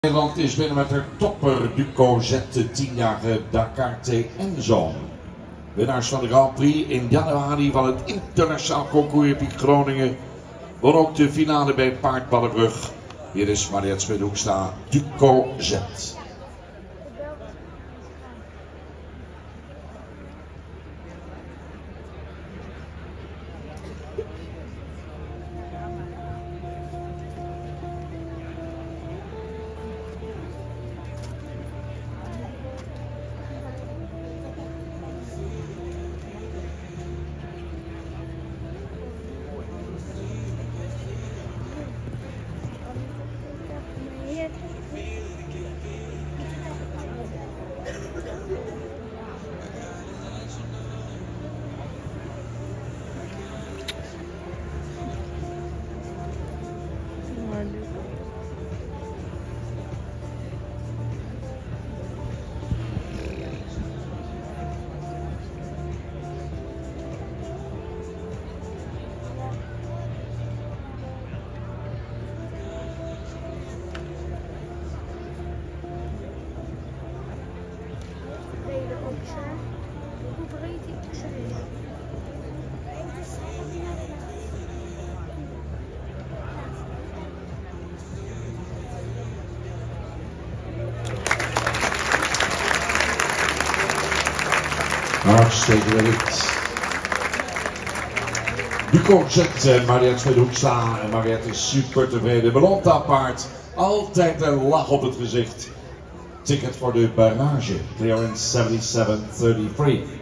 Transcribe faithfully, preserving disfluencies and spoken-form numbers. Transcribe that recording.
Nederland is binnen met haar topper Duco Z, de tienjarige Dakar T M-zone. Winnaars van de Grand Prix in januari van het internationaal concours in Piek Groningen. Won ook de finale bij Paard-Ballenbrug. Hier is Mariette Smit-Hoekstra, Duco Z. Hartstikke wellicht. Duco Z, Mariette Smit-Hoekstra. En Mariette is super tevreden. Belont dat paard. Altijd een lach op het gezicht. Ticket voor de barrage. Clearance seventy-seven thirty-three.